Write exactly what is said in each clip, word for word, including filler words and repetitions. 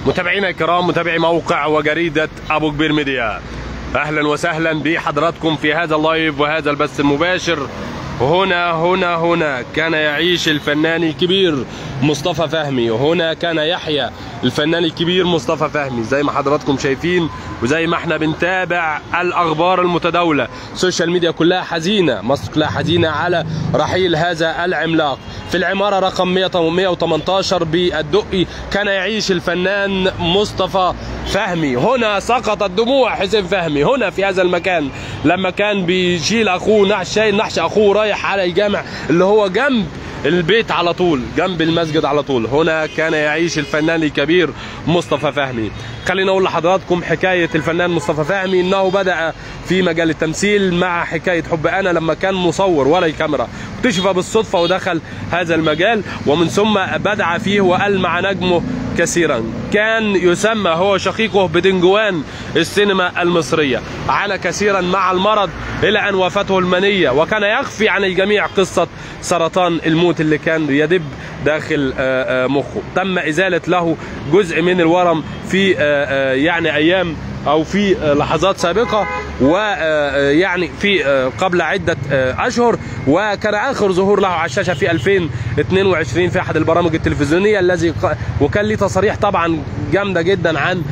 متابعينا الكرام، متابعي موقع وجريدة أبو كبير ميديا، أهلا وسهلا بحضراتكم في هذا اللايف وهذا البث المباشر. هنا هنا هنا كان يعيش الفنان الكبير مصطفى فهمي، وهنا كان يحيى الفنان الكبير مصطفى فهمي. زي ما حضراتكم شايفين وزي ما احنا بنتابع الأخبار المتداولة، السوشيال ميديا كلها حزينة، مصر كلها حزينة على رحيل هذا العملاق. في العمارة رقم مئة وثمانية عشر بالدقي كان يعيش الفنان مصطفى فهمي. هنا سقطت دموع حسين فهمي، هنا في هذا المكان لما كان بيشيل اخوه نعش، شايل نحش اخوه رايح على الجامع اللي هو جنب البيت على طول، جنب المسجد على طول. هنا كان يعيش الفنان الكبير مصطفى فهمي. خلينا اقول لحضراتكم حكايه الفنان مصطفى فهمي، انه بدا في مجال التمثيل مع حكايه حب انا لما كان مصور ورا الكاميرا، اكتشف بالصدفه ودخل هذا المجال، ومن ثم بدع فيه والمع نجمه كثيرا. كان يسمى هو شقيقه بدنجوان السينما المصريه، عانى كثيرا مع المرض الى ان وافته المنيه، وكان يخفي عن الجميع قصه سرطان الموت اللي كان يدب داخل مخه. تم ازاله له جزء من الورم في يعني ايام او في لحظات سابقه، ويعني في قبل عده اشهر، وكان اخر ظهور له على الشاشه في ألفين واثنين وعشرين في احد البرامج التلفزيونيه الذي وكان ليه تصاريح طبعا جامده جدا عن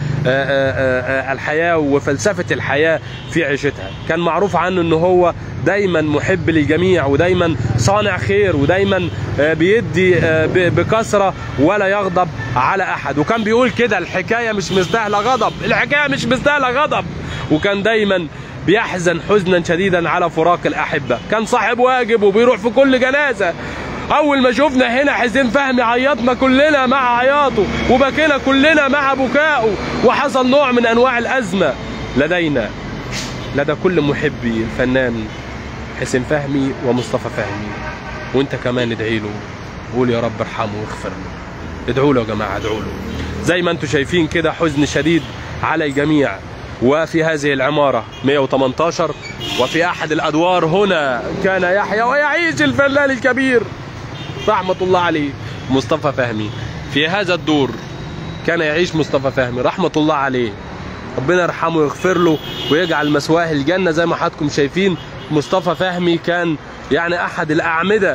الحياه وفلسفه الحياه في عيشتها. كان معروف عنه انه هو دايما محب للجميع، ودايما صانع خير، ودايما بيدي بكثره ولا يغضب على احد. وكان بيقول كده الحكايه مش مستاهله غضب، الحكايه مش مستاهله غضب. وكان دايما بيحزن حزنا شديدا على فراق الاحبه. كان صاحب واجب وبيروح في كل جنازه. اول ما شفنا هنا حسين فهمي عيطنا كلنا مع عياطه، وبكينا كلنا مع بكائه، وحصل نوع من انواع الازمه لدينا لدى كل محبي الفنان حسين فهمي ومصطفى فهمي. وانت كمان ادعي له، قول يا رب ارحمه واغفر له. ادعوا له يا جماعه، ادعوا له. زي ما انتم شايفين كده حزن شديد على الجميع. وفي هذه العمارة مئة وثمانية عشر وفي أحد الأدوار هنا كان يحيى ويعيش الفنان الكبير رحمة الله عليه مصطفى فهمي. في هذا الدور كان يعيش مصطفى فهمي رحمة الله عليه، ربنا يرحمه ويغفر له ويجعل مثواه الجنة. زي ما حضراتكم شايفين مصطفى فهمي كان يعني أحد الأعمدة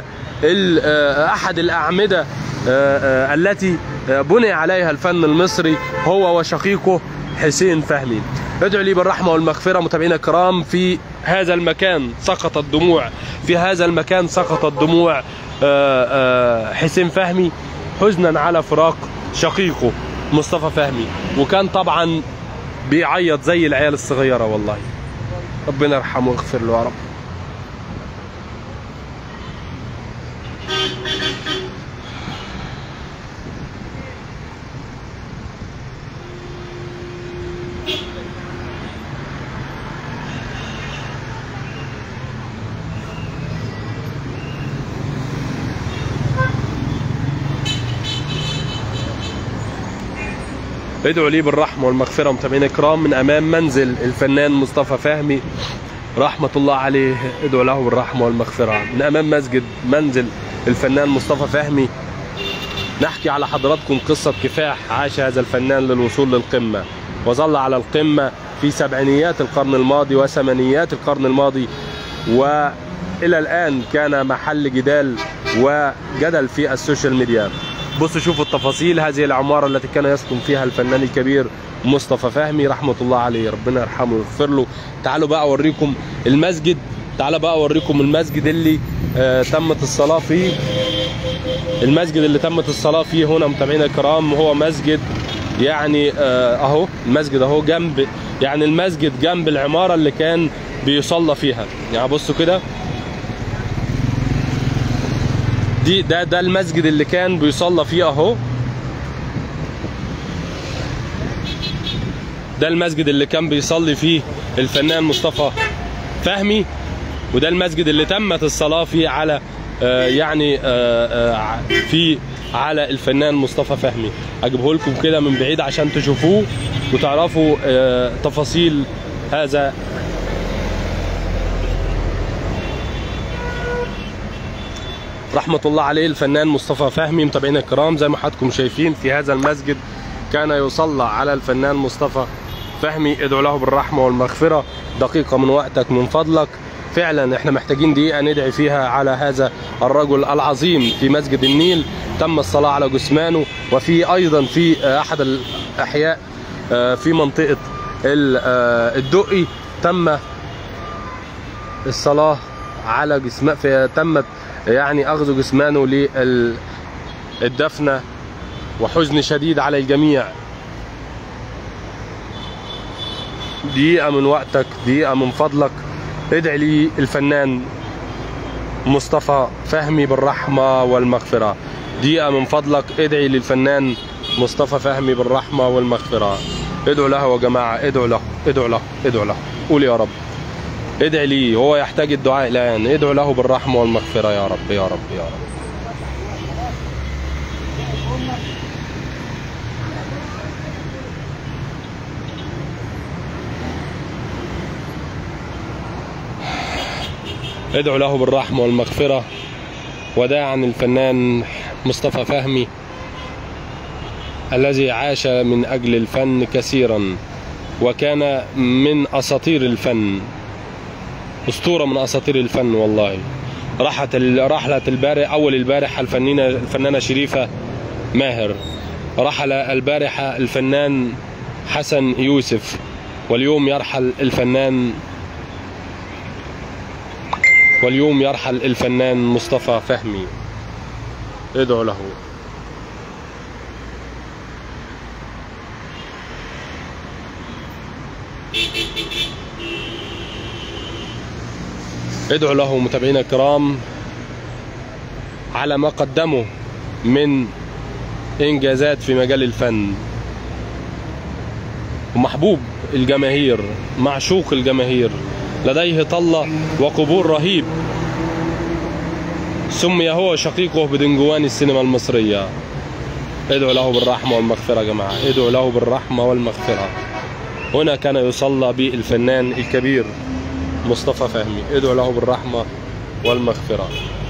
أحد الأعمدة التي بني عليها الفن المصري، هو وشقيقه حسين فهمي. ادعوا لي بالرحمة والمغفرة متابعينا الكرام. في هذا المكان سقطت دموع، في هذا المكان سقطت دموع حسين فهمي حزنا على فراق شقيقه مصطفى فهمي. وكان طبعا بيعيط زي العيال الصغيرة والله. ربنا يرحمه ويغفر له يا رب. ادعوا لي بالرحمة والمغفرة متابعينا الكرام من أمام منزل الفنان مصطفى فهمي رحمة الله عليه. ادعوا له بالرحمة والمغفرة من أمام مسجد منزل الفنان مصطفى فهمي. نحكي على حضراتكم قصة كفاح عاش هذا الفنان للوصول للقمة، وظل على القمة في سبعينيات القرن الماضي وثمانينيات القرن الماضي، وإلى الآن كان محل جدال وجدل في السوشيال ميديا. بصوا شوفوا التفاصيل. هذه العمارة التي كان يسكن فيها الفنان الكبير مصطفى فهمي رحمة الله عليه، ربنا يرحمه ويغفر له. تعالوا بقى أوريكم المسجد، تعالوا بقى أوريكم المسجد اللي آه تمت الصلاة فيه. المسجد اللي تمت الصلاة فيه هنا متابعينا الكرام هو مسجد يعني آه أهو المسجد أهو جنب، يعني المسجد جنب العمارة اللي كان بيصلى فيها. يعني بصوا كده، دي ده ده المسجد اللي كان بيصلى فيه اهو. ده المسجد اللي كان بيصلي فيه الفنان مصطفى فهمي، وده المسجد اللي تمت الصلاة فيه على آه يعني آه آه في على الفنان مصطفى فهمي. اجيبه لكم كده من بعيد عشان تشوفوه وتعرفوا آه تفاصيل هذا. رحمة الله عليه الفنان مصطفى فهمي. متابعينا الكرام زي ما حضراتكم شايفين في هذا المسجد كان يصلى على الفنان مصطفى فهمي. ادعو له بالرحمة والمغفرة. دقيقة من وقتك من فضلك. فعلا احنا محتاجين دقيقة ندعي فيها على هذا الرجل العظيم. في مسجد النيل تم الصلاة على جثمانه، وفي ايضا في احد الاحياء في منطقة الدقي تم الصلاة على جسمه، تمت يعني اخذ جثمانه للدفنة، وحزن شديد على الجميع. دقيقة من وقتك، دقيقة من فضلك. ادعي لي الفنان مصطفى فهمي بالرحمة والمغفرة. دقيقة من فضلك ادعي للفنان مصطفى فهمي بالرحمة والمغفرة. ادعوا له يا جماعة، ادعوا له، ادعوا له، ادعوا له. قول يا رب. ادعي لي، هو يحتاج الدعاء الآن. ادعوا له بالرحمة والمغفرة يا رب يا رب يا رب. ادعوا له بالرحمة والمغفرة وداعا الفنان مصطفى فهمي الذي عاش من أجل الفن كثيرا، وكان من أساطير الفن، أسطورة من أساطير الفن والله. راحت رحلة البارح أول البارحة الفنانة الفنانة شريفة ماهر، رحل البارحة الفنان حسن يوسف، واليوم يرحل الفنان واليوم يرحل الفنان مصطفى فهمي. ادعوا له. ادعوا له متابعينا الكرام على ما قدمه من انجازات في مجال الفن، ومحبوب الجماهير، معشوق الجماهير، لديه طلة وقبول رهيب. سمي هو شقيقه بدنجوان السينما المصرية. ادعوا له بالرحمة والمغفرة يا جماعة، ادعوا له بالرحمة والمغفرة. هنا كان يصلى بالفنان الكبير مصطفى فهمي. ادعوا له بالرحمة والمغفرة.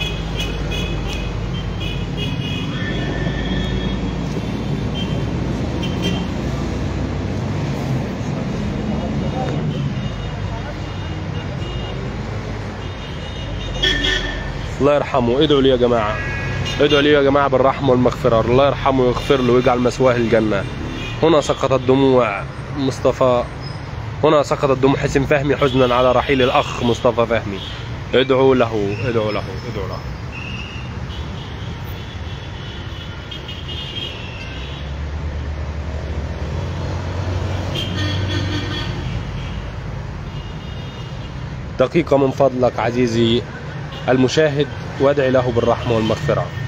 الله يرحمه. ادعوا لي يا جماعة، ادعوا لي يا جماعة بالرحمة والمغفرة. الله يرحمه ويغفر له ويجعل مثواه الجنة. هنا سقطت دموع مصطفى، هنا سقطت دموع حسين فهمي حزنا على رحيل الأخ مصطفى فهمي. ادعوا له، ادعوا له، ادعوا له. دقيقة من فضلك عزيزي المشاهد، وادعي له بالرحمة والمغفرة.